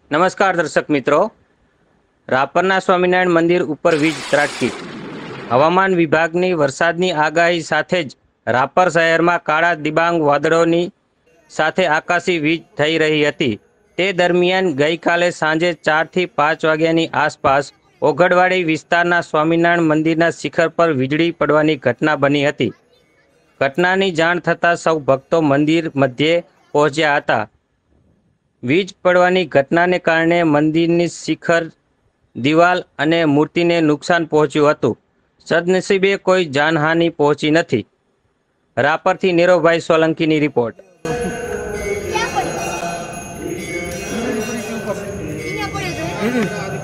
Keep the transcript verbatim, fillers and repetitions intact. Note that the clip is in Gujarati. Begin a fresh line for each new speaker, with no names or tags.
નમસ્કાર દર્શક મિત્રો, રાપરના સ્વામિનારાયણ મંદિર ઉપર વીજ ત્રાટકી। હવામાન વિભાગની વરસાદની આગાહી સાથે જ રાપર શહેરમાં કાળા દિબાંગ વાદળોની સાથે આકાશી વીજ થઈ રહી હતી। તે દરમિયાન ગઈકાલે સાંજે ચારથી પાંચ વાગ્યાની આસપાસ ઓગળવાડી વિસ્તારના સ્વામિનારાયણ મંદિરના શિખર પર વીજળી પડવાની ઘટના બની હતી। ઘટનાની જાણ થતાં સૌ ભક્તો મંદિર મધ્યે પહોંચ્યા હતા। વીજ પડવાની ઘટનાને કારણે મંદિરની શિખર, દિવાલ અને મૂર્તિને નુકસાન પહોંચ્યું હતું। સદનસીબે કોઈ જાનહાનિ પહોંચી નથી। રાપરથી નીરવભાઈ સોલંકીની રિપોર્ટ।
ક્યાં પડ્યું? અહીંયા પડ્યું હતું?